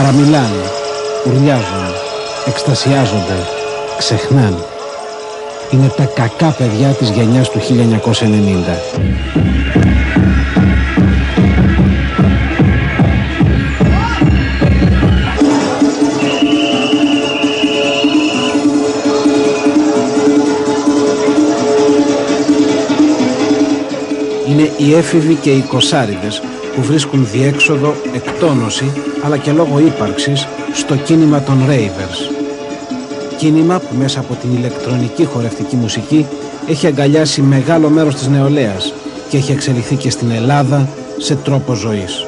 Παραμιλάνε, ουρλιάζουν, εκστασιάζονται, ξεχνάν. Είναι τα κακά παιδιά της γενιάς του 1990. Είναι οι έφηβοι και οι κοσάριδες που βρίσκουν διέξοδο, εκτόνωση, αλλά και λόγω ύπαρξης στο κίνημα των ravers. Κίνημα που μέσα από την ηλεκτρονική χορευτική μουσική έχει αγκαλιάσει μεγάλο μέρος της νεολαίας και έχει εξελιχθεί και στην Ελλάδα σε τρόπο ζωής.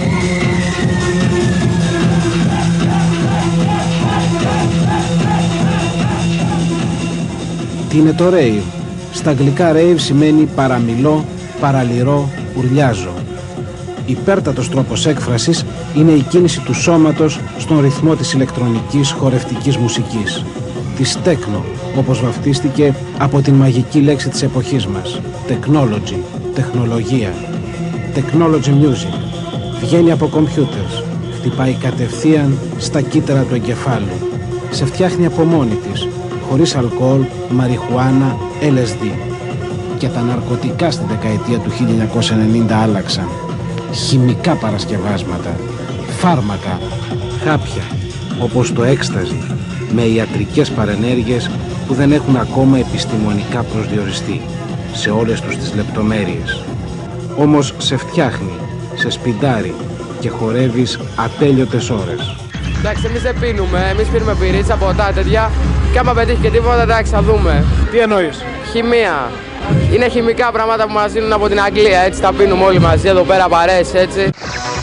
Τι είναι το rave? Στα αγγλικά rave σημαίνει παραμιλώ, παραλυρώ, ουρλιάζω. Υπέρτατος τρόπος έκφρασης είναι η κίνηση του σώματος στον ρυθμό της ηλεκτρονικής χορευτικής μουσικής. Της techno, όπως βαφτίστηκε από την μαγική λέξη της εποχής μας. Technology, τεχνολογία. Technology music. Βγαίνει από computers. Χτυπάει κατευθείαν στα κύτταρα του εγκεφάλου. Σε φτιάχνει από μόνη της, χωρίς αλκοόλ, μαριχουάνα, LSD. Και τα ναρκωτικά στην δεκαετία του 1990 άλλαξαν. Χημικά παρασκευάσματα, φάρμακα, χάπια, όπως το έκσταζι, με ιατρικές παρενέργειες που δεν έχουν ακόμα επιστημονικά προσδιοριστεί σε όλες τους τις λεπτομέρειες. Όμως σε φτιάχνει, σε σπιντάρει και χορεύεις ατέλειωτες ώρες. Εντάξει, εμείς δεν πίνουμε, εμείς πίνουμε πυρίτσα, ποτά, τέτοια. Και άμα πετύχει και τίποτα, εντάξει, θα δούμε. Τι εννοείς? Χημεία. Είναι χημικά πράγματα που μας δίνουν από την Αγγλία, έτσι τα πίνουμε όλοι μαζί, εδώ πέρα παρέες, έτσι.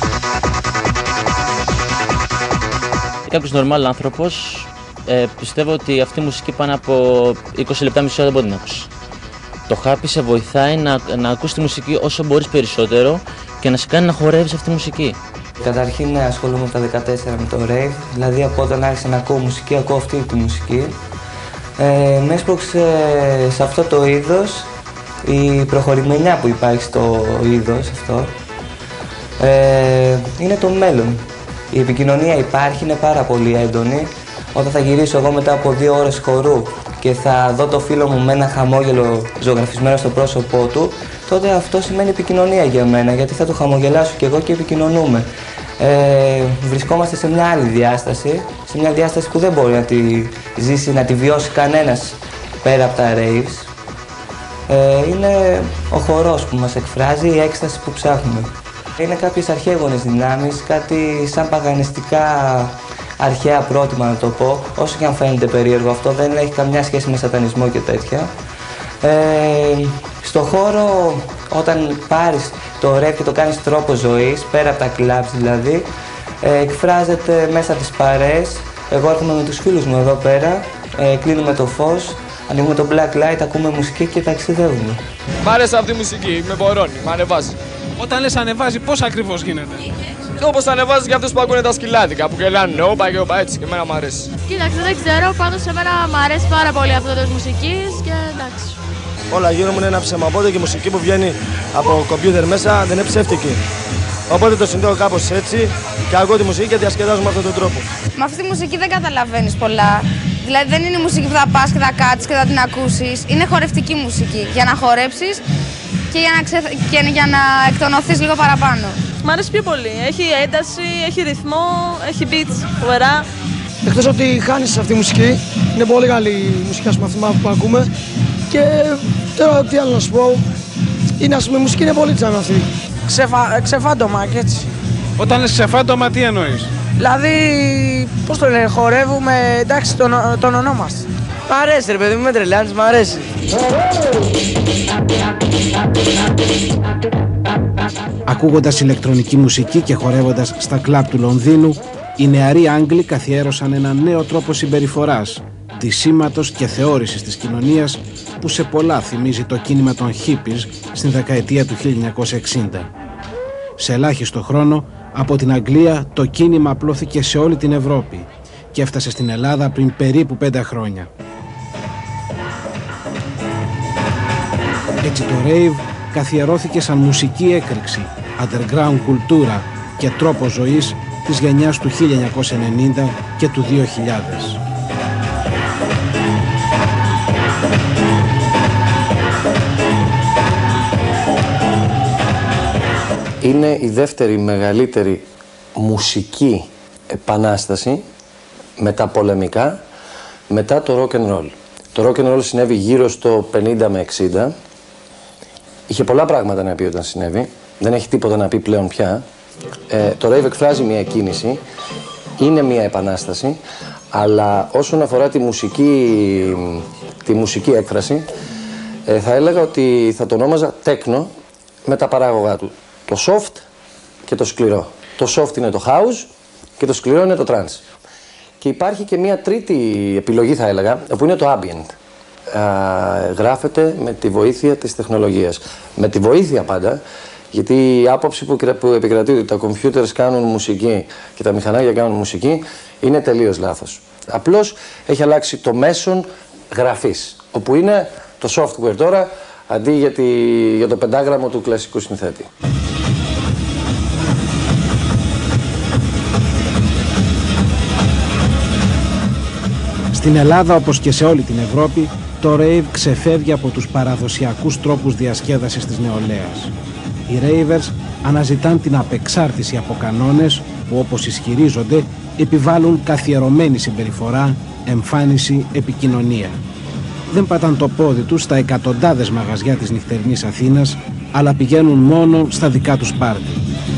Κάποιος νορμάλ άνθρωπος πιστεύω ότι αυτή η μουσική πάνω από 20 λεπτά, μισή ώρα δεν μπορεί να ακούσει. Το χάπι σε βοηθάει να ακούσει τη μουσική όσο μπορείς περισσότερο και να σε κάνει να χορεύεις αυτή τη μουσική. Καταρχήν ασχολούμαι από τα 14 με το rave, δηλαδή από όταν άρχισα να ακούω μουσική, ακούω αυτή τη μουσική. Με έσπρωξε σε αυτό το είδος η προχωρημενιά που υπάρχει στο είδος αυτό. Είναι το μέλλον. Η επικοινωνία υπάρχει, είναι πάρα πολύ έντονη. Όταν θα γυρίσω εγώ μετά από 2 ώρες χορού και θα δω το φίλο μου με ένα χαμόγελο ζωγραφισμένο στο πρόσωπό του, τότε αυτό σημαίνει επικοινωνία για μένα, γιατί θα το χαμογελάσω κι εγώ και επικοινωνούμε. Βρισκόμαστε σε μια άλλη διάσταση, σε μια διάσταση που δεν μπορεί να τη ζήσει, να τη βιώσει κανένας πέρα από τα raves. Είναι ο χορός που μας εκφράζει, η έκσταση που ψάχνουμε. Είναι κάποιες αρχαίγονες δυνάμεις, κάτι σαν παγανιστικά αρχαία πρότυπα να το πω, όσο και αν φαίνεται περίεργο αυτό, δεν έχει καμιά σχέση με σατανισμό και τέτοια. Στο χώρο, όταν πάρεις το rap και το κάνεις τρόπο ζωής, πέρα από τα clubs δηλαδή, εκφράζεται μέσα τις παρέες. Εγώ έρχομαι με τους φίλους μου εδώ πέρα, κλείνουμε το φως, ανοίγουμε το black light, ακούμε μουσική και ταξιδεύουμε. Μ' άρεσε αυτή η μουσική, με μπορώνει, με ανεβάζει. Όταν λες ανεβάζει, πώς ακριβώς γίνεται? Όπως ανεβάζει για αυτούς που ακούνε τα σκυλάδικα, που γελάνε όπα και όπα, έτσι, και εμένα μου αρέσει. Κοίταξε, δεν ξέρω, πάντως σε μένα μου αρέσει πάρα πολύ αυτό το μουσικής και εντάξει. Όλα γύρω μου είναι ένα ψέμα, οπότε και η μουσική που βγαίνει από κομπιούτερ μέσα δεν είναι ψεύτικη. Οπότε το συνδέω κάπως έτσι και ακούω τη μουσική και διασκεδάζω με αυτόν τον τρόπο. Με αυτή τη μουσική δεν καταλαβαίνεις πολλά. Δηλαδή δεν είναι η μουσική που θα πας και θα κάτσεις και θα την ακούσεις. Είναι χορευτική μουσική για να χορέψεις και για να εκτονωθείς λίγο παραπάνω. Μ' αρέσει πιο πολύ. Έχει ένταση, έχει ρυθμό, έχει beats, φοβερά. Εκτός ότι χάνεις αυτή τη μουσική, είναι πολύ καλή η μουσική που ακούμε. Και τώρα τι άλλο να σου πω, είναι ας πούμε η μουσική είναι πολύ τζάμι αυτή. Ξεφάντωμα και έτσι. Όταν λες ξεφάντωμα, τι εννοείς? Δηλαδή, πώς το λένε, χορεύουμε, εντάξει, τον ονόμαστε. Μ' αρέσει ρε παιδί μου, με τρελάνεις, μ' αρέσει. Ακούγοντας ηλεκτρονική μουσική και χορεύοντας στα κλαμπ του Λονδίνου, οι νεαροί Άγγλοι καθιέρωσαν ένα νέο τρόπο συμπεριφοράς, ντυσίματος και θεώρησης της κοινωνίας που σε πολλά θυμίζει το κίνημα των hippies στην δεκαετία του 1960. Σε ελάχιστο χρόνο, από την Αγγλία το κίνημα απλώθηκε σε όλη την Ευρώπη και έφτασε στην Ελλάδα πριν περίπου 5 χρόνια. Έτσι το rave καθιερώθηκε σαν μουσική έκρηξη, underground κουλτούρα και τρόπο ζωής της γενιάς του 1990 και του 2000. Είναι η δεύτερη μεγαλύτερη μουσική επανάσταση μεταπολεμικά μετά το rock and roll. Το rock and roll συνέβη γύρω στο 50 με 60. Είχε πολλά πράγματα να πει όταν συνέβη. Δεν έχει τίποτα να πει πλέον πια. Το rave εκφράζει μια κίνηση. Είναι μια επανάσταση. Αλλά όσον αφορά τη μουσική έκφραση, θα έλεγα ότι θα το ονόμαζα techno με τα παράγωγά του. Το soft και το σκληρό. Το soft είναι το house και το σκληρό είναι το trance. Και υπάρχει και μια τρίτη επιλογή, θα έλεγα, που είναι το ambient. Γράφεται με τη βοήθεια της τεχνολογίας. Με τη βοήθεια πάντα, γιατί η άποψη που επικρατεί ότι τα computers κάνουν μουσική και τα μηχανάκια κάνουν μουσική είναι τελείως λάθος. Απλώς έχει αλλάξει το μέσον γραφής, όπου είναι το software τώρα αντί για το πεντάγραμμο του κλασικού συνθέτη. Στην Ελλάδα, όπως και σε όλη την Ευρώπη, το rave ξεφεύγει από τους παραδοσιακούς τρόπους διασκέδασης της νεολαίας. Οι ravers αναζητάν την απεξάρτηση από κανόνες που, όπως ισχυρίζονται, επιβάλλουν καθιερωμένη συμπεριφορά, εμφάνιση, επικοινωνία. Δεν πατάν το πόδι τους στα εκατοντάδες μαγαζιά της νυχτερινής Αθήνας, αλλά πηγαίνουν μόνο στα δικά τους πάρτι.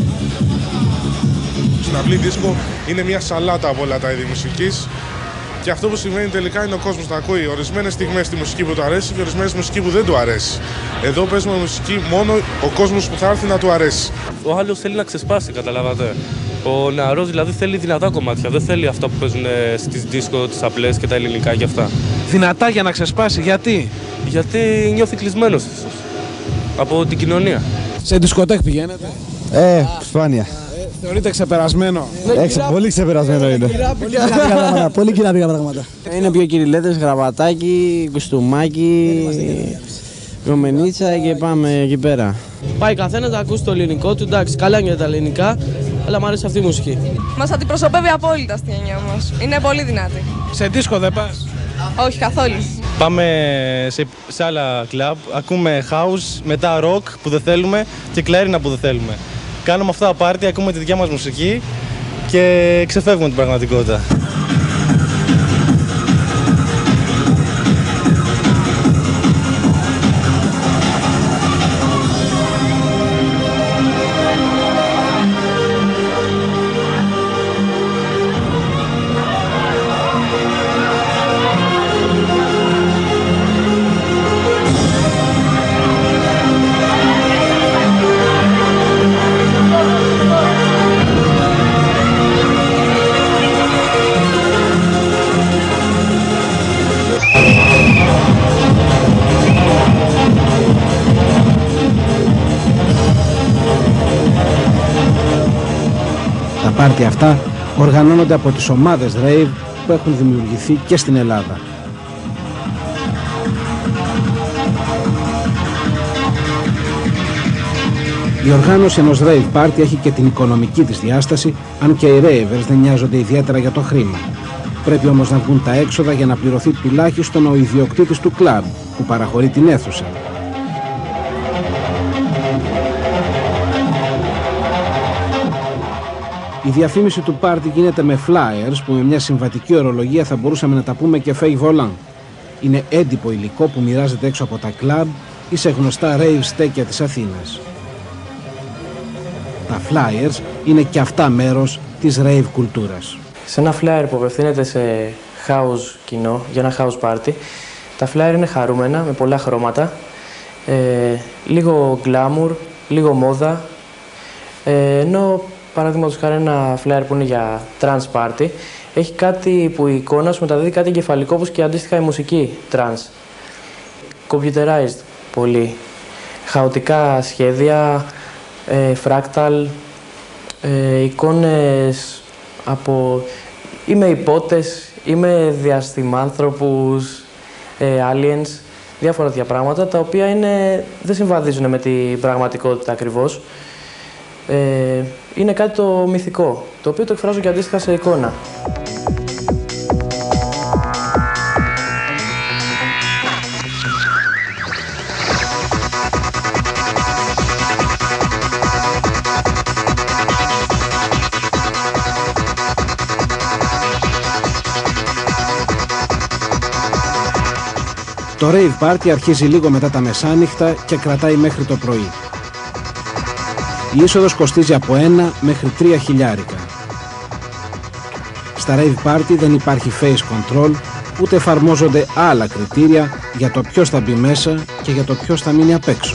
Συναυλή δίσκο είναι μια σαλάτα από όλα τα είδη μουσικής. Και αυτό που σημαίνει τελικά είναι ο κόσμος να ακούει ορισμένες στιγμές τη μουσική που του αρέσει και ορισμένες μουσική που δεν του αρέσει. Εδώ παίζουμε μουσική μόνο ο κόσμος που θα έρθει να του αρέσει. Ο άλλος θέλει να ξεσπάσει, καταλάβατε. Ο νεαρός δηλαδή θέλει δυνατά κομμάτια. Δεν θέλει αυτά που παίζουν στις δίσκο, τις απλές και τα ελληνικά και αυτά. Δυνατά για να ξεσπάσει, γιατί? Γιατί νιώθει κλεισμένος από την κοινωνία. Σε δισκοτέκ πηγαίνετε? Σπάνια. Θεωρείται ξεπερασμένο? Πολύ ξεπερασμένο είναι. Πολύ κοινά πράγματα. Είναι πιο κυριλέτες, γραβατάκι, κουστούμάκι, γομενίτσα και πάμε εκεί πέρα. Πάει καθένας να ακούσει το ελληνικό του, εντάξει, καλά είναι τα ελληνικά, αλλά μου αρέσει αυτή η μουσική. Μας αντιπροσωπεύει απόλυτα στη γενιά μας. Είναι πολύ δυνατή. Σε δίσκο δεν πας? Όχι, καθόλου. Πάμε σε άλλα κλαμπ, ακούμε house, μετά rock που δεν θέλουμε και κλαρίνα που δεν θέλουμε. Κάνουμε αυτά τα πάρτι, ακούμε τη δικιά μας μουσική και ξεφεύγουμε την πραγματικότητα. Τα πάρτι αυτά οργανώνονται από τις ομάδες rave που έχουν δημιουργηθεί και στην Ελλάδα. Η οργάνωση ενός rave party έχει και την οικονομική της διάσταση, αν και οι ravers δεν νοιάζονται ιδιαίτερα για το χρήμα. Πρέπει όμως να βγουν τα έξοδα για να πληρωθεί τουλάχιστον ο ιδιοκτήτης του κλαμπ που παραχωρεί την αίθουσα. Η διαφήμιση του πάρτι γίνεται με flyers που με μια συμβατική ορολογία θα μπορούσαμε να τα πούμε και fake volant. Είναι έντυπο υλικό που μοιράζεται έξω από τα κλαμπ ή σε γνωστά rave στέκια της Αθήνας. Τα flyers είναι και αυτά μέρος της rave κουλτούρας. Σε ένα flyer που απευθύνεται σε house κοινό, για ένα house party, τα flyer είναι χαρούμενα, με πολλά χρώματα, λίγο glamour, λίγο μόδα, ενώ παραδείγματος χάρη ένα flyer που είναι για trance party, έχει κάτι που η εικόνα σου μεταδίδει κάτι εγκεφαλικό όπως και αντίστοιχα η μουσική trance. Computerized πολύ, χαοτικά σχέδια, fractal, εικόνες από ή με υπότες ή με διαστημάνθρωπους, aliens, διάφορα τέτοια πράγματα τα οποία δεν συμβαδίζουν με την πραγματικότητα ακριβώς. Είναι κάτι το μυθικό, το οποίο το εκφράζω και αντίστοιχα σε εικόνα. Το rave party αρχίζει λίγο μετά τα μεσάνυχτα και κρατάει μέχρι το πρωί. Η είσοδος κοστίζει από 1 μέχρι 3 χιλιάρικα. Στα rave party δεν υπάρχει face control, ούτε εφαρμόζονται άλλα κριτήρια για το ποιος θα μπει μέσα και για το ποιος θα μείνει απ' έξω.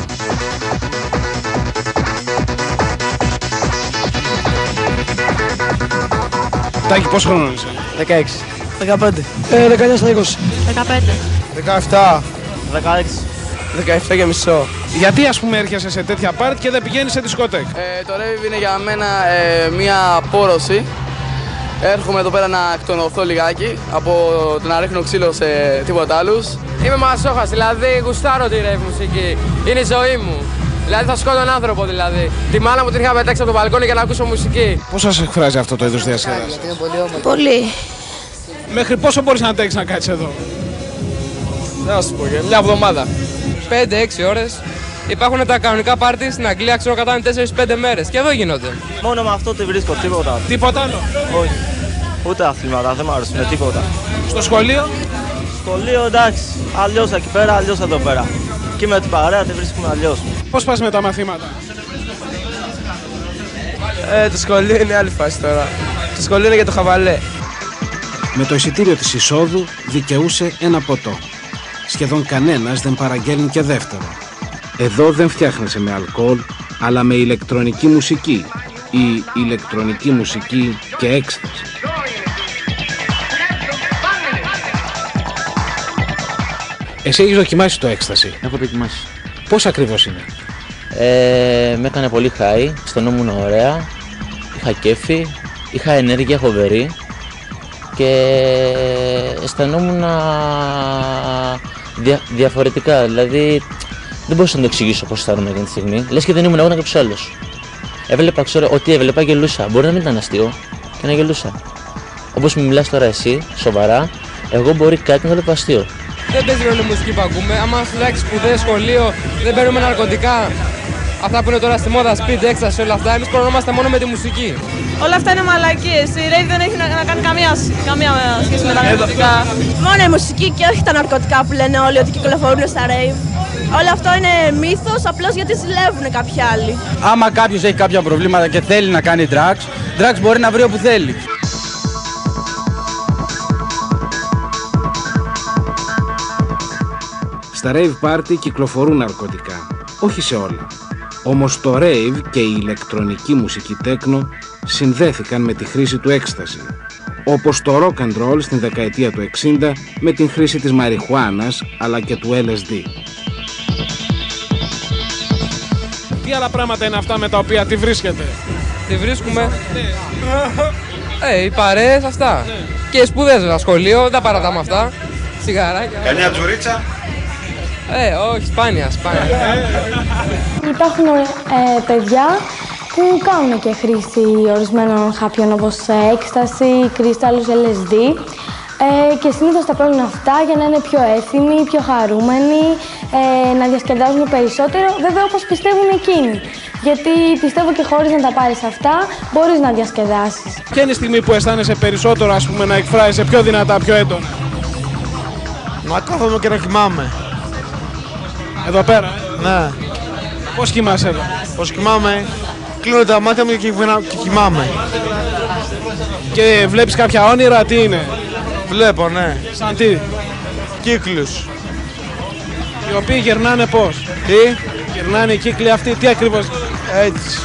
Τάκη, πόσο χρόνο είσαι? 16. 15. 19 στα 20. 15. 17. 16. 17 και μισό. Γιατί ας πούμε έρχεσαι σε τέτοια πάρτι και δεν πηγαίνεις σε δισκοτέκ? Το rave είναι για μένα μια απόρρωση. Έρχομαι εδώ πέρα να εκτονωθώ λιγάκι από το να ρίχνω ξύλο σε τίποτα άλλους. Είμαι μασόχας, δηλαδή γουστάρω τη rave μουσική. Είναι η ζωή μου. Δηλαδή θα σκότω έναν άνθρωπο δηλαδή. Τη μάνα μου την είχα πετάξει από το μπαλκόνι για να ακούσω μουσική. Πώς σας εκφράζει αυτό το είδος διασκέδασης? Πολύ. Μέχρι πόσο μπορείς να αντέξεις να κάτσεις εδώ? Να σου πω, μια εβδομάδα. 5-6 ώρες. Υπάρχουν τα κανονικά πάρτι στην Αγγλία, ξέρω κατά 4-5 μέρες και εδώ γίνονται. Μόνο με αυτό τι βρίσκω, τίποτα. Τίποτα άλλο? Όχι. Ούτε αθλήματα, δεν μου αρέσουν τίποτα. Στο σχολείο? Σχολείο εντάξει, αλλιώς εκεί πέρα, αλλιώς εδώ πέρα. Και με την παρέα τη βρίσκουμε αλλιώς. Πώς πας με τα μαθήματα? Το σχολείο είναι άλλη φάση τώρα. Το σχολείο είναι για το χαβαλέ. Με το εισιτήριο της εισόδου δικαιούσε ένα ποτό. Σχεδόν κανένας δεν παραγγέλνει και δεύτερο. Εδώ δεν φτιάχνεσαι με αλκοόλ, αλλά με ηλεκτρονική μουσική ή ηλεκτρονική μουσική και έκσταση. Εσύ έχεις δοκιμάσει το έκσταση? Έχω δοκιμάσει. Πώς ακριβώς είναι? Με έκανε πολύ high, αισθανόμουν ωραία, είχα κέφι, είχα ενέργεια φοβερή και αισθανόμουν διαφορετικά, δηλαδή δεν μπορούσα να το εξηγήσω πώς αισθάνομαι εκείνη τη στιγμή, λες και δεν ήμουν εγώ, ήταν κάποιος άλλος. Έβλεπα, ξέρω, ότι έβλεπα γελούσα, μπορεί να μην ήταν αστείο και να γελούσα. Όπως μου μιλάς τώρα εσύ, σοβαρά, εγώ μπορεί κάτι να το βλέπω αστείο. Δεν παίζει ρόλο η μουσική που ακούμε. Άμα σπουδάξει σπουδές, σχολείο, δεν παίρνουμε ναρκωτικά. Αυτά που είναι τώρα στη μόδα, speed, έκσταση, όλα αυτά. Εμείς προνόμαστε μόνο με τη μουσική. Όλα αυτά είναι μαλακίες. Η rave δεν έχει να κάνει καμία σχέση με τα ναρκωτικά. Μόνο η μουσική και όχι τα ναρκωτικά που λένε όλοι ότι κυκλοφορούν στα rave. Όλο αυτό είναι μύθος, απλώς γιατί ζηλεύουν κάποιοι άλλοι. Άμα κάποιος έχει κάποια προβλήματα και θέλει να κάνει drugs μπορεί να βρει όπου θέλει. Στα rave party κυκλοφορούν ναρκωτικά, όχι σε όλα. Όμως το rave και η ηλεκτρονική μουσική τέκνο συνδέθηκαν με τη χρήση του έκσταση, όπως το rock and roll στην δεκαετία του 60 με την χρήση της μαριχουάνας αλλά και του LSD. Τι άλλα πράγματα είναι αυτά με τα οποία τη βρίσκεται? Τη βρίσκουμε. Οι παρέες, αυτά. Και οι σπουδές στο σχολείο, δεν τα παρατάμε αυτά. Σιγαράκια. Καμιά τζουρίτσα? Όχι, σπάνια. Υπάρχουν παιδιά που κάνουν και χρήση ορισμένων χαπιών όπως έκσταση, κρυστάλλους LSD και συνήθως τα παίρνουν αυτά για να είναι πιο έθιμοι, πιο χαρούμενοι, να διασκεδάζουν περισσότερο, βέβαια όπως πιστεύουν εκείνοι. Γιατί πιστεύω και χωρίς να τα πάρεις αυτά, μπορείς να διασκεδάσεις. Ποια είναι η στιγμή που αισθάνεσαι περισσότερο, ας πούμε, να εκφράζεσαι πιο δυνατά, πιο έντονα? Να κάθομαι και να κοιμάμαι. Εδώ πέρα, Ναι. Πώς κοιμάσαι εδώ? Πώς κοιμάμαι, κλείνω τα μάτια μου και κοιμάμαι. Και βλέπεις κάποια όνειρα, τι είναι? Βλέπω, ναι. Σαν τι? Κύκλους. Οι οποίοι γυρνάνε πώς? Τι? Γυρνάνε οι κύκλοι αυτοί, τι ακριβώς? Έτσι.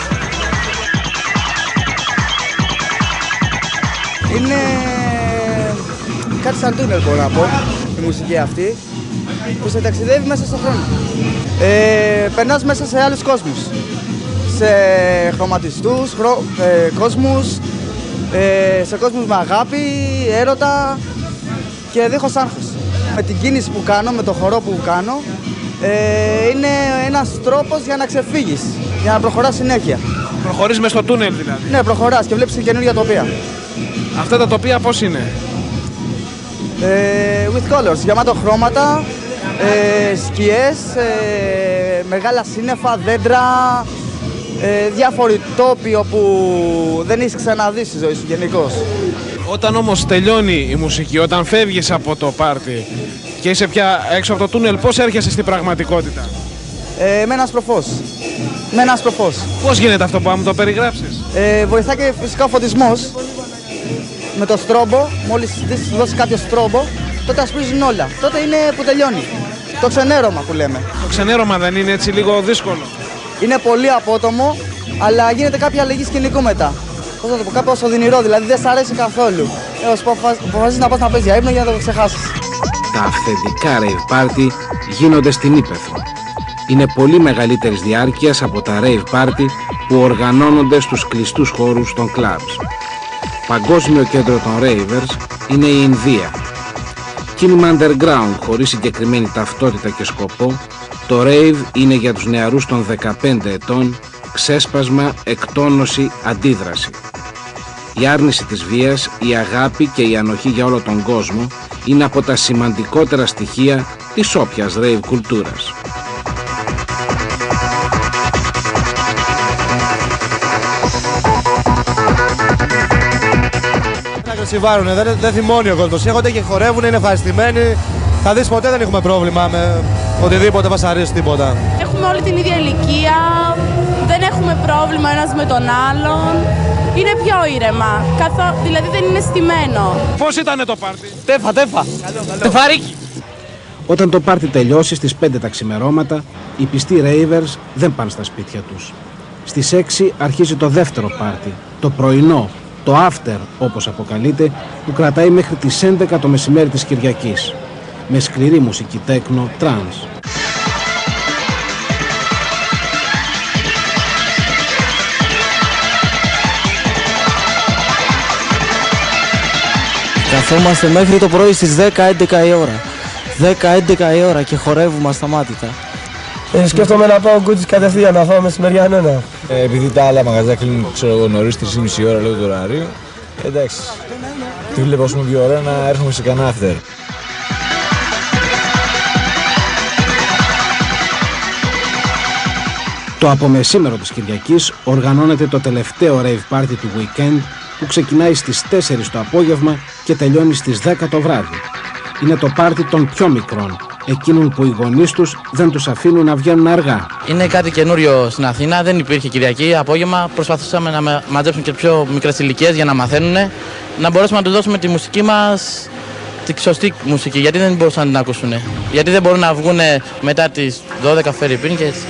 Είναι κάτι σαν τούνελ, μπορώ να πω, η μουσική αυτή, που σε ταξιδεύει μέσα στον χρόνο. Περνάς μέσα σε άλλους κόσμους, σε χρωματιστούς κόσμους, σε κόσμους με αγάπη, έρωτα και δίχως άγχος. Με την κίνηση που κάνω, με το χορό που κάνω, είναι ένας τρόπος για να ξεφύγεις, για να προχωράς συνέχεια. Προχωρείς μες στο τούνελ δηλαδή. Ναι, προχωράς και βλέπεις καινούργια τοπία. Αυτά τα τοπία πώς είναι? With colors, γεμάτο χρώματα, σκιές, μεγάλα σύννεφα, δέντρα, διάφοροι τόποι όπου δεν έχεις ξαναδεί στη ζωή σου γενικώς. Όταν όμως τελειώνει η μουσική, όταν φεύγεις από το πάρτι και είσαι πια έξω από το τούνελ, πώς έρχεσαι στην πραγματικότητα? Με ένα στροφός. Με ένα στροφός. Πώς γίνεται αυτό που μου το περιγράψεις? Βοηθά και φυσικά ο φωτισμός. Με το στρόμπο, μόλις δώσει κάποιο στρόμπο, τότε ασπρίζουν όλα. Τότε είναι που τελειώνει. Το ξενέρωμα που λέμε. Το ξενέρωμα δεν είναι έτσι λίγο δύσκολο? Είναι πολύ απότομο, αλλά γίνεται κάποια αλλαγή σκηνικού μετά. Πώς να το πω, κάπως οδυνηρό, δηλαδή δεν σ' αρέσει καθόλου. Αποφασίζεις να πας να πεις για ύπνο για να το ξεχάσεις. Τα αυθεντικά rave party γίνονται στην Ύπαιθρο. Είναι πολύ μεγαλύτερης διάρκειας από τα rave party που οργανώνονται στους κλειστούς χώρους των clubs. Παγκόσμιο κέντρο των ravers είναι η Ινδία. Κίνημα underground χωρίς συγκεκριμένη ταυτότητα και σκοπό, το rave είναι για τους νεαρούς των 15 ετών ξέσπασμα, εκτόνωση, αντίδραση. Η άρνηση της βίας, η αγάπη και η ανοχή για όλο τον κόσμο είναι από τα σημαντικότερα στοιχεία της όποιας rave κουλτούρας. Συμβάρουνε, δεν θυμώνει ο κόσμος. Έρχονται και χορεύουν, είναι ευχαριστημένοι. Θα δεις, ποτέ δεν έχουμε πρόβλημα με οτιδήποτε μας αρέσει, τίποτα. Έχουμε όλη την ίδια ηλικία, δεν έχουμε πρόβλημα ένας με τον άλλον. Είναι πιο ήρεμα, δηλαδή δεν είναι στημένο. Πώς ήτανε το πάρτι? Τέφα. Τεφαρίκι. Όταν το πάρτι τελειώσει στις 5 τα ξημερώματα, οι πιστοί ravers δεν πάνε στα σπίτια τους. Στις 6 αρχίζει το δεύτερο πάρτι, το πρωινό, το after όπως αποκαλείται, που κρατάει μέχρι τις 11 το μεσημέρι της Κυριακής, με σκληρή μουσική τέκνο, τρανς. Καθόμαστε μέχρι το πρωί στις 10-11 η ώρα. 10-11 η ώρα και χορεύουμε ασταμάτητα. Σκέφτομαι να πάω Γκούτζις κατευθείαν να φάω μεσημεριανό. Επειδή τα άλλα μαγαζιά κλείνουν, ξέρω εγώ, νωρίς 3,5 ώρα λόγω του ωραρίου, εντάξει. Τι βλέπω όσο πιο ωραία να έρχομαι σε κανένα after. Το απομεσήμερο της Κυριακής οργανώνεται το τελευταίο rave party του weekend που ξεκινάει στις 4 το απόγευμα και τελειώνει στις 10 το βράδυ. Είναι το πάρτι των πιο μικρών, εκείνων που οι γονείς τους δεν τους αφήνουν να βγαίνουν αργά. Είναι κάτι καινούριο στην Αθήνα, δεν υπήρχε Κυριακή, απόγευμα. Προσπαθούσαμε να μαζέψουμε και πιο μικρές ηλικίες για να μαθαίνουν, να μπορέσουμε να τους δώσουμε τη μουσική μας, τη σωστή μουσική, γιατί δεν μπορούσαν να την ακούσουν. Γιατί δεν μπορούν να βγουν μετά τις 12 φερρυπίν και έτσι.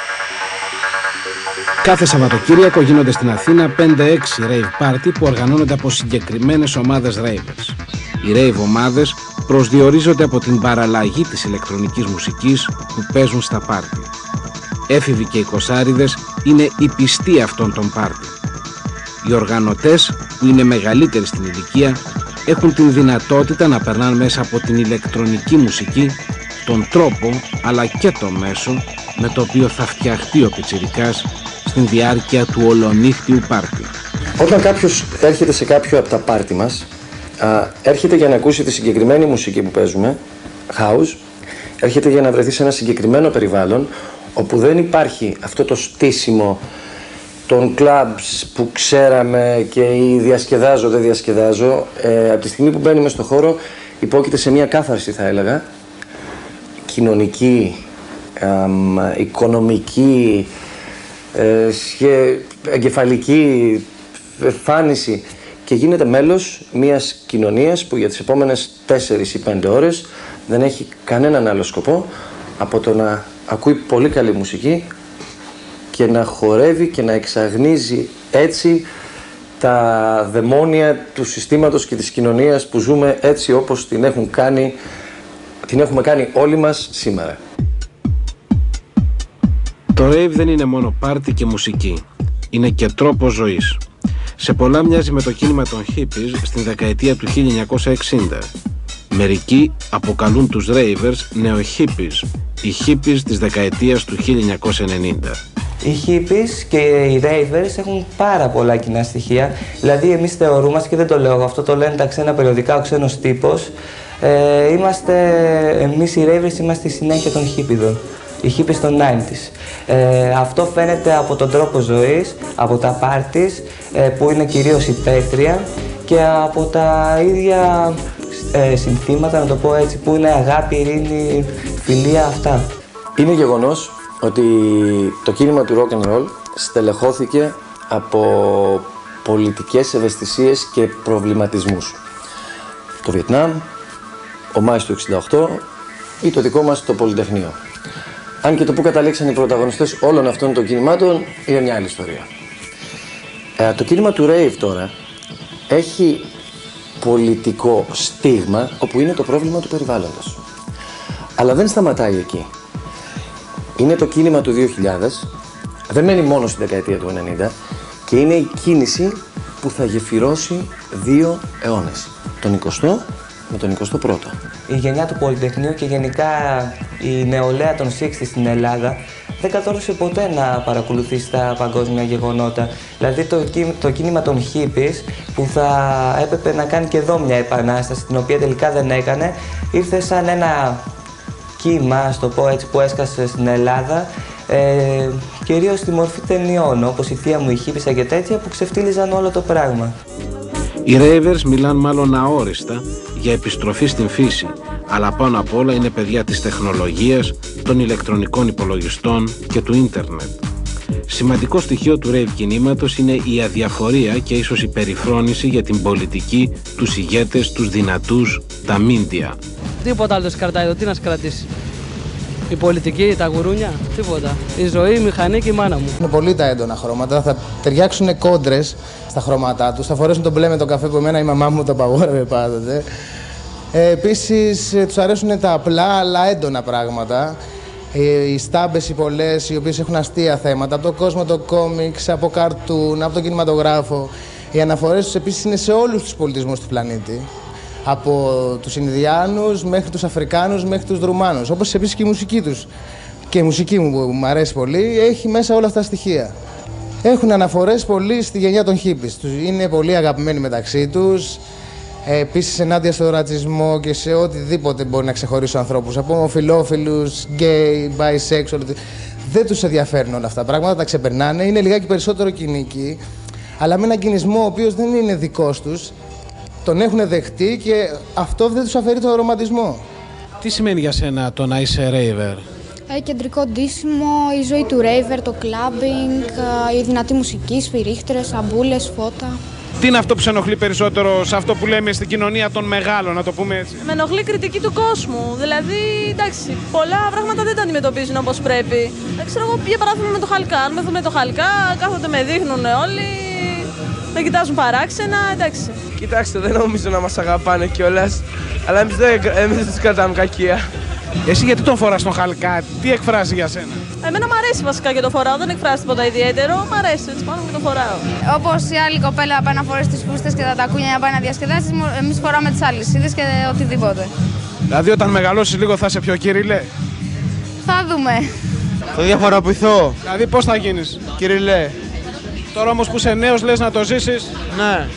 Κάθε Σαββατοκύριακο γίνονται στην Αθήνα 5-6 rave party που οργανώνονται από συγκεκριμένες ομάδες ravers. Οι rave ομάδες προσδιορίζονται από την παραλλαγή της ηλεκτρονικής μουσικής που παίζουν στα πάρτι. Έφηβοι και οι κοσάριδες είναι οι πιστοί αυτών των πάρτι. Οι οργανωτές, που είναι μεγαλύτεροι στην ηλικία, έχουν την δυνατότητα να περνάνε μέσα από την ηλεκτρονική μουσική τον τρόπο αλλά και το μέσο με το οποίο θα φτιαχτεί ο πιτσιρικάς στην διάρκεια του ολονύχτιου πάρτι. Όταν κάποιος έρχεται σε κάποιο από τα πάρτι μας, έρχεται για να ακούσει τη συγκεκριμένη μουσική που παίζουμε, house, έρχεται για να βρεθεί σε ένα συγκεκριμένο περιβάλλον όπου δεν υπάρχει αυτό το στήσιμο των clubs που ξέραμε και ή διασκεδάζω, δεν διασκεδάζω. Από τη στιγμή που μπαίνουμε στο χώρο υπόκειται σε μια κάθαρση, θα έλεγα, κοινωνική, οικονομική, εγκεφαλική εμφάνιση και γίνεται μέλος μιας κοινωνίας που για τις επόμενες 4 ή 5 ώρες δεν έχει κανέναν άλλο σκοπό από το να ακούει πολύ καλή μουσική και να χορεύει και να εξαγνίζει έτσι τα δαιμόνια του συστήματος και της κοινωνίας που ζούμε έτσι όπως την έχουμε κάνει όλοι μας σήμερα. Το rave δεν είναι μόνο πάρτι και μουσική, είναι και τρόπος ζωής. Σε πολλά μοιάζει με το κίνημα των hippies στην δεκαετία του 1960. Μερικοί αποκαλούν τους ravers νεοχίπpies, οι hippies της δεκαετίας του 1990. Οι hippies και οι ravers έχουν πάρα πολλά κοινά στοιχεία. Δηλαδή, εμείς θεωρούμαστε, και δεν το λέω εγώ, αυτό το λένε τα ξένα περιοδικά, ο ξένος τύπος. Εμείς οι ravers είμαστε η συνέχεια των hippies. Οι hippies των 90s. Αυτό φαίνεται από τον τρόπο ζωής, από τα πάρτις που είναι κυρίως υπαίθρια και από τα ίδια συνθήματα, να το πω έτσι, που είναι αγάπη, ειρήνη, φιλία, αυτά. Είναι γεγονός ότι το κίνημα του rock and roll στελεχώθηκε από πολιτικές ευαισθησίες και προβληματισμούς. Το Βιετνάμ, ο Μάης του 68 ή το δικό μας το Πολυτεχνείο. Αν και το που καταλήξαν οι πρωταγωνιστές όλων αυτών των κινημάτων είναι μια άλλη ιστορία. Το κίνημα του rave τώρα έχει πολιτικό στίγμα, όπου είναι το πρόβλημα του περιβάλλοντος. Αλλά δεν σταματάει εκεί. Είναι το κίνημα του 2000, δεν μένει μόνο στην δεκαετία του 90 και είναι η κίνηση που θα γεφυρώσει 2 αιώνες. Τον 20ο με τον 21ο. Η γενιά του Πολυτεχνείου και γενικά η νεολαία των 60 στην Ελλάδα δεν κατόρθωσε ποτέ να παρακολουθήσει τα παγκόσμια γεγονότα. Δηλαδή το κίνημα των hippies που θα έπρεπε να κάνει και εδώ μια επανάσταση, την οποία τελικά δεν έκανε, ήρθε σαν ένα κύμα, ας το πω έτσι, που έσκασε στην Ελλάδα, κυρίως στη μορφή ταινιών, όπως η θεία μου, η hippies και τέτοια, που ξεφτύλιζαν όλο το πράγμα. Οι ravers μιλάν μάλλον αόριστα για επιστροφή στην φύση, αλλά πάνω απ' όλα είναι παιδιά της τεχνολογίας, των ηλεκτρονικών υπολογιστών και του ίντερνετ. Σημαντικό στοιχείο του rave κινήματος είναι η αδιαφορία και ίσως η περιφρόνηση για την πολιτική, τους ηγέτες, τους δυνατούς, τα μίντια. Τίποτα άλλο σε κρατάει εδώ, τι να σε κρατήσει. Η πολιτική, τα γουρούνια, τίποτα. Η ζωή, η μηχανή και η μάνα μου. Είναι πολύ τα έντονα χρώματα, θα ταιριάξουν κόντρες στα χρώματά τους, θα φορέσουν τον μπλε με τον καφέ που εμένα η μαμά μου το απαγόρευε πάντοτε. Επίσης, τους αρέσουν τα απλά αλλά έντονα πράγματα. Οι στάμπες οι πολλές, οι οποίες έχουν αστεία θέματα, από το κόσμο το κόμιξ, από καρτούν, από τον κινηματογράφο. Οι αναφορές τους επίσης είναι σε όλους τους πολιτισμούς του πλανήτη. Από τους Ινδιάνους μέχρι τους Αφρικάνους μέχρι τους Ρουμάνους. Όπως επίσης και η μουσική τους. Και η μουσική μου που μου αρέσει πολύ έχει μέσα όλα αυτά τα στοιχεία. Έχουν αναφορές πολύ στη γενιά των hippies. Είναι πολύ αγαπημένοι μεταξύ τους. Επίσης ενάντια στο ρατσισμό και σε οτιδήποτε μπορεί να ξεχωρίσει ανθρώπους. Από ομοφυλόφιλους, γκέι, bisexual. Δεν τους ενδιαφέρουν όλα αυτά τα πράγματα, τα ξεπερνάνε. Είναι λιγάκι περισσότερο κοινικοί, αλλά με έναν κινησμό ο οποίος δεν είναι δικός τους. Τον έχουν δεχτεί και αυτό δεν τους αφαιρεί τον ρομαντισμό. Τι σημαίνει για σένα το να είσαι raver? Κεντρικό ντύσιμο, η ζωή του raver, το clubbing, η δυνατή μουσική, σφυρίχτρες, αμπούλες, φώτα. Τι είναι αυτό που σε ενοχλεί περισσότερο σε αυτό που λέμε στην κοινωνία των μεγάλων, να το πούμε έτσι? Με ενοχλεί η κριτική του κόσμου. Δηλαδή, εντάξει, πολλά πράγματα δεν τα αντιμετωπίζουν όπως πρέπει. Δεν ξέρω εγώ, για παράδειγμα με το χαλκά. Αν με δούμε το χαλκά, κάθονται με δείχνουν όλοι, με κοιτάζουν παράξενα, εντάξει. Κοιτάξτε, δεν νομίζω να μας αγαπάνε κιόλας, αλλά εμείς δεν τους κρατάμε κακία. Εσύ γιατί τον φοράς τον χαλκά, τι εκφράζει για σένα? Εμένα μου αρέσει βασικά και το φοράω, δεν εκφράζει τίποτα ιδιαίτερο, μου αρέσει έτσι πάνω και το φοράω. Όπως η άλλη κοπέλα πάει να φορέσει τις φούστες και τα τακούνια να πάει να διασκεδάσει, εμείς φοράμε τις αλυσίδες και οτιδήποτε. Δηλαδή όταν μεγαλώσεις λίγο θα είσαι πιο Κυριλέ? Θα δούμε. Θα διαφοροποιηθώ. Δηλαδή πώς θα γίνεις? Κυριλέ. Τώρα όμως που είσαι νέος λες να το ζήσεις? Ναι.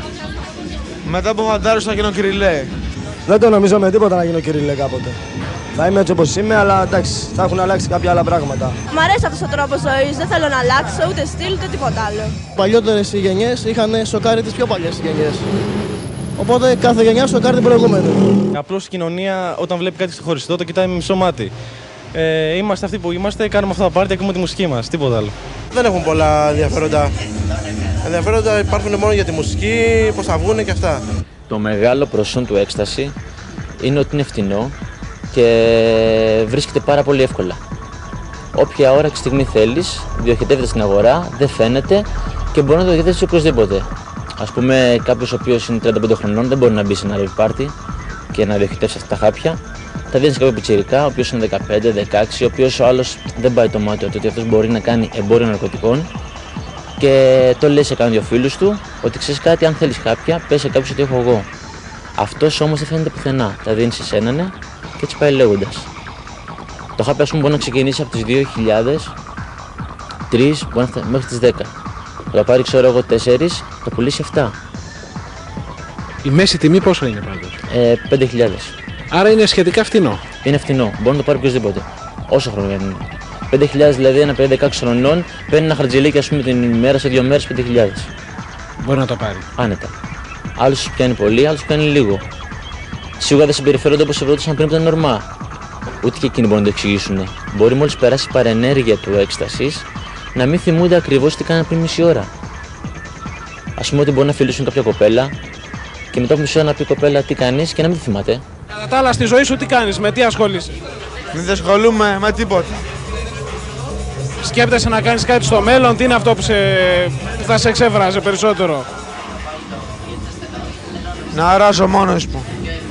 Μετά από φαντάρους θα γίνω Κυριλέ. Δεν το νομίζω με τίποτα να γίνω Κυριλέ κάποτε. Θα είμαι έτσι όπως είμαι, αλλά εντάξει, θα έχουν αλλάξει κάποια άλλα πράγματα. Μ' αρέσει αυτός ο τρόπος ζωής, δεν θέλω να αλλάξω ούτε στυλ ούτε τίποτα άλλο. Παλιότερες οι γενιές είχαν σοκάρει τις πιο παλιές γενιές. Οπότε κάθε γενιά σοκάρει την προηγούμενη. Απλώς η κοινωνία όταν βλέπει κάτι ξεχωριστό το κοιτάει με μισό μάτι. Είμαστε αυτοί που είμαστε, κάνουμε αυτά τα πάρτι, ακούμε τη μουσική μας, τίποτα άλλο. Δεν έχουν πολλά ενδιαφέροντα. Ενδιαφέροντα υπάρχουν μόνο για τη μουσική, πώς θα βγουν και αυτά. Το μεγάλο προσόν του έκσταση είναι ότι είναι φτηνό και βρίσκεται πάρα πολύ εύκολα. Όποια ώρα και στιγμή θέλεις, διοχετεύεται στην αγορά, δεν φαίνεται και μπορεί να το διοχετεύσει οποιοδήποτε. Ας πούμε, κάποιος ο οποίος είναι 35 χρονών δεν μπορεί να μπει σε ένα rave party και να διοχετεύσει αυτά τα χάπια. Θα βγαίνει σε κάποιο πιτσιρικά, ο οποίος είναι 15-16, ο οποίος ο άλλος δεν πάει το μάτι ότι αυτός μπορεί να κάνει εμπόριο ναρκωτικών και το λέει σε κάποιον δύο φίλους του ότι ξέρεις κάτι, αν θέλεις χάπια, πες σε κάποιους ότι έχω εγώ. Αυτός όμως δεν φαίνεται πουθενά. Τα δίνει σε έναν και έτσι πάει λέγοντας. Το χάπι ας πούμε μπορεί να ξεκινήσει από τις 2.000, 3, μπορεί να μέχρι τις 10. Θα πάρει, ξέρω εγώ, 4, θα πουλήσει 7. Η μέση τιμή πόσο είναι πάντως? 5.000. Άρα είναι σχετικά φτηνό. Είναι φτηνό, μπορεί να το πάρει οποιοδήποτε. Όσο χρόνο είναι. 5.000 δηλαδή, ένα παιδί 16 χρονών παίρνει ένα χαρτζηλίκι, ας πούμε, την ημέρα σε 2 μέρες 5.000. Μπορεί να το πάρει. Άνετα. Άλλους πιάνει πολύ, άλλους πιάνει λίγο. Σίγουρα δεν συμπεριφέρονται όπως ευρωτήσαν πριν από την ορμά. Ούτε και εκείνοι μπορούν να το εξηγήσουν. Μπορεί μόλις περάσει η παρενέργεια του έκστασης να μην θυμούνται ακριβώς τι κάνανε πριν μισή ώρα. Ας πούμε ότι μπορεί να φιλήσουν κάποια κοπέλα και μετά από μισή ώρα να πει η κοπέλα τι κάνεις και να μην τη θυμάται. Κατά τα άλλα, στη ζωή σου τι κάνεις, με τι ασχολείσαι? Δεν ασχολούμαι με τίποτα. Σκέπτεσαι να κάνεις κάτι στο μέλλον, τι είναι αυτό που θα σε εξέφραζε περισσότερο? Να αράζω μόνος μου.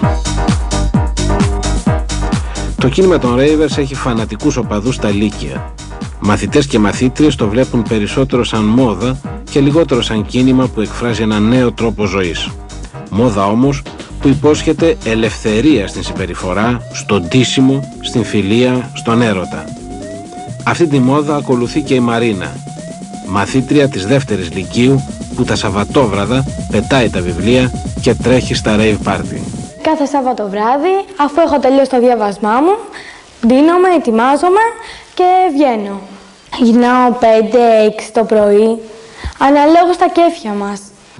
Το κίνημα των Ravers έχει φανατικούς οπαδούς στα Λύκεια. Μαθητές και μαθήτριες το βλέπουν περισσότερο σαν μόδα και λιγότερο σαν κίνημα που εκφράζει ένα νέο τρόπο ζωής. Μόδα όμως που υπόσχεται ελευθερία στην συμπεριφορά, στον ντύσιμο, στην φιλία, στον έρωτα. Αυτή τη μόδα ακολουθεί και η Μαρίνα, μαθήτρια της δεύτερης λυκείου που τα Σαββατόβραδα πετάει τα βιβλία και τρέχει στα rave party. Κάθε Σάββατο βράδυ, αφού έχω τελειώσει το διάβασμά μου, ντύνομαι, ετοιμάζομαι και βγαίνω. Γυρνάω 5-6 το πρωί, αναλόγως τα κέφια μας.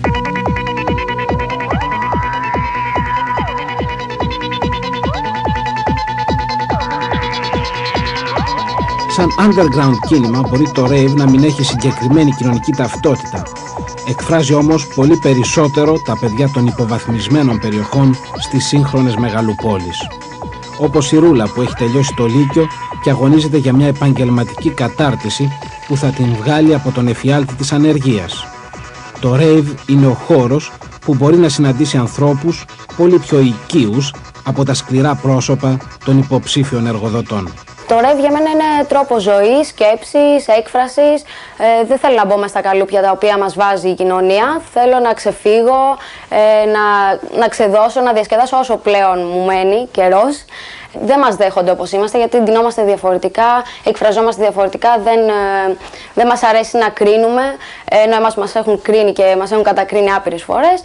Σαν underground κίνημα μπορεί το rave να μην έχει συγκεκριμένη κοινωνική ταυτότητα. Εκφράζει όμως πολύ περισσότερο τα παιδιά των υποβαθμισμένων περιοχών στις σύγχρονες μεγαλοπόλεις. Όπως η Ρούλα που έχει τελειώσει το Λύκειο και αγωνίζεται για μια επαγγελματική κατάρτιση που θα την βγάλει από τον εφιάλτη της ανεργίας. Το rave είναι ο χώρος που μπορεί να συναντήσει ανθρώπους πολύ πιο οικείους από τα σκληρά πρόσωπα των υποψήφιων εργοδοτών. Το rave για μένα είναι τρόπος ζωής, σκέψης, έκφρασης. Δεν θέλω να μπω μες στα καλούπια τα οποία μας βάζει η κοινωνία. Θέλω να ξεφύγω, να ξεδώσω, να διασκεδάσω όσο πλέον μου μένει καιρός. Δεν μας δέχονται όπως είμαστε γιατί ντυνόμαστε διαφορετικά, εκφραζόμαστε διαφορετικά, δεν μας αρέσει να κρίνουμε, ενώ εμάς μας έχουν κρίνει και μας έχουν κατακρίνει άπειρες φορές.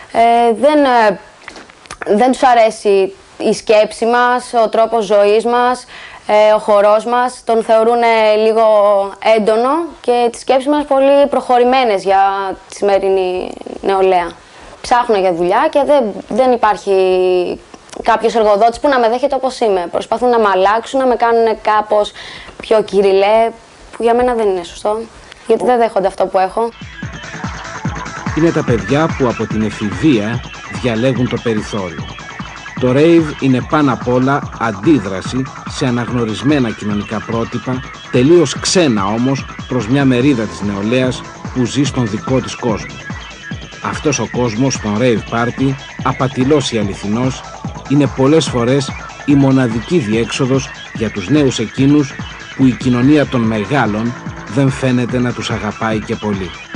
Δεν τους αρέσει η σκέψη μας, ο τρόπος ζωής μας, ο χορός μας, τον θεωρούν λίγο έντονο και τις σκέψεις μας πολύ προχωρημένες για τη σημερινή νεολαία. Ψάχνω για δουλειά και δεν υπάρχει κάποιος εργοδότης που να με δέχεται όπως είμαι. Προσπαθούν να με αλλάξουν, να με κάνουν κάπως πιο κυριλέ, που για μένα δεν είναι σωστό, γιατί δεν δέχονται αυτό που έχω. Είναι τα παιδιά που από την εφηβεία διαλέγουν το περιθώριο. Το rave είναι πάνω απ' όλα αντίδραση σε αναγνωρισμένα κοινωνικά πρότυπα, τελείως ξένα όμως προς μια μερίδα της νεολαίας που ζει στον δικό της κόσμο. Αυτός ο κόσμος στον rave party, απατηλός ή αληθινός, είναι πολλές φορές η μοναδική διέξοδος για τους νέους εκείνους που η κοινωνία των μεγάλων δεν φαίνεται να τους αγαπάει και πολύ.